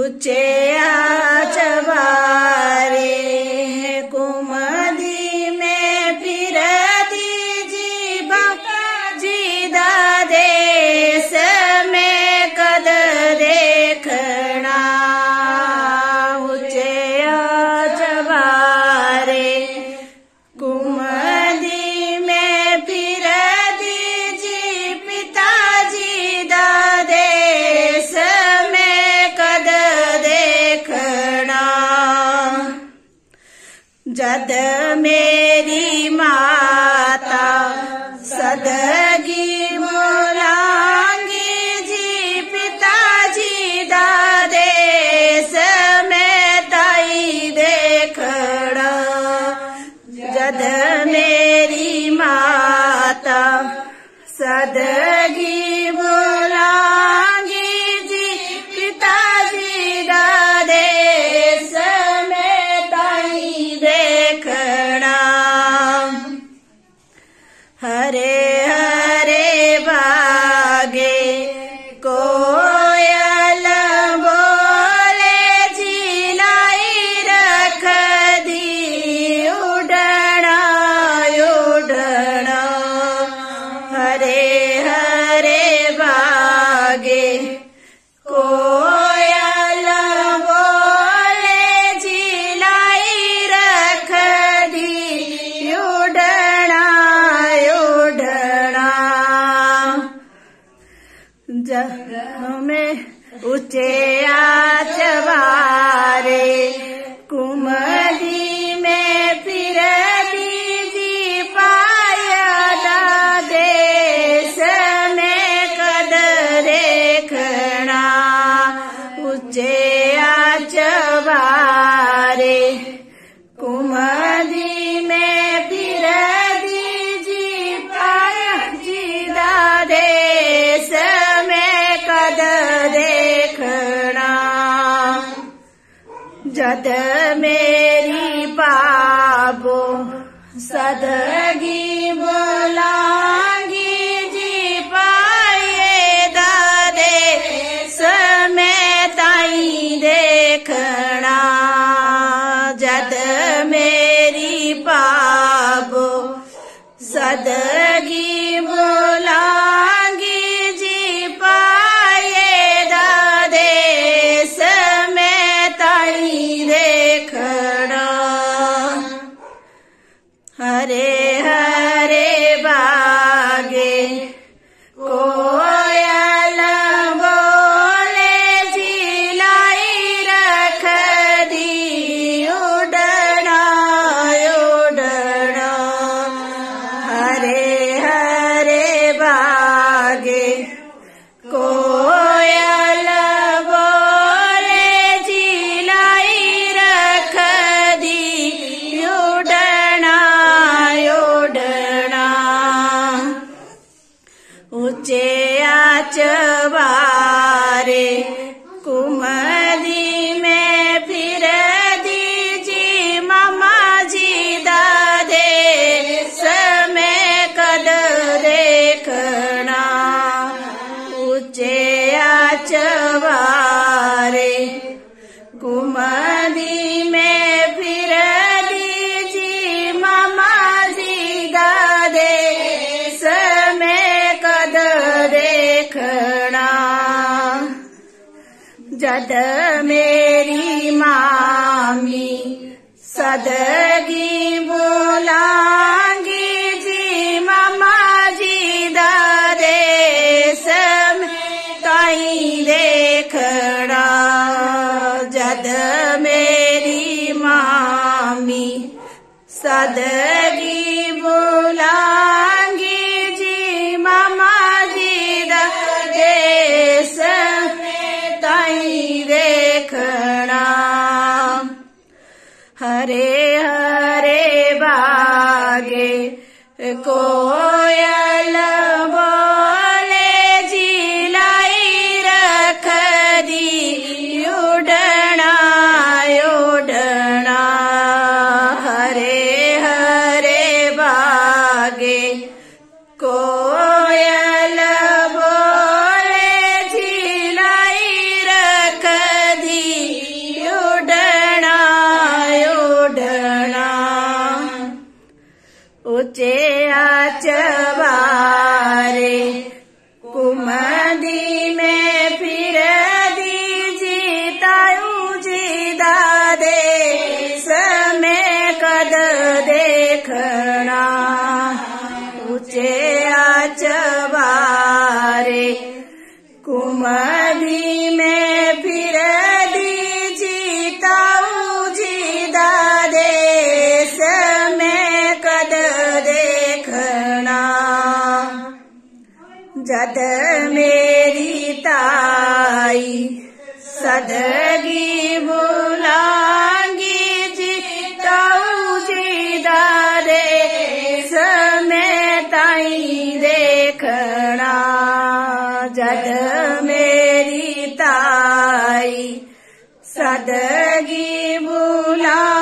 ऊंचे चबारे कुमदी में फिर दीजी बाबा जी दा देश में कद देखना। ऊंचे चबारे कुमदी में फिर दीजी पिताजी दा देश में कद देखना। जद मेरी माता सदगी बोलांगी जी पिताजी दा देश में ताई देखना। जद मेरी माता सदगी बोलांगी जी पिताजी दा देश में ताई देखना। हरे हरे बागे कोयल बोले जी लाई रख दी उड़ना उड़ना। हरे हरे बागे कोयल बोले जी लाई रख दी उड़ना उड़ना। में ऊंचे चबारे कुमदी में फिर दीजी पाया देश में कद देखना। ऊंचे चबारे कुमदी में फिर दीजी पाया जी दा देश में कद देखना। जद मेरी बाबो सदगी बोलांगी जी पाए दा देश में ताई देखना। जद मेरी बाबो सदगी बोलांगी जी पाए दा देश में ताई देखना। हरे हरे बागे कोयल बोले जी लाई रख दी उड़ना उड़ना। हरे हरे बागे कोयल बोले जी लाई रख दी उड़ना उड़ना। ऊंचे चबारे कुमदी में फिर दीजी मामा जी दा देश में कद देखना। ऊंचे चबारे कुमदी में फिर दीजी मामा जी दा देश में कद देखना। जद मेरी मामी सदगी बोलांगी जी मामा जी दा देश में ताई देखना। जद मेरी मामी सदगी बोलांगी जी मामा जी दा देश में ताई देखना। हरे हरे बागे कोयल बोले जी लाई रख दी उड़ना देखना ऊंचे अचबारे कुमधी में फिर दीजिता उजीदा देश में कद देखना जद मेरी ताई सदगी बुलांगी जीता उजीदा देश में ताई देखना जद मेरी ताई सदगी बुला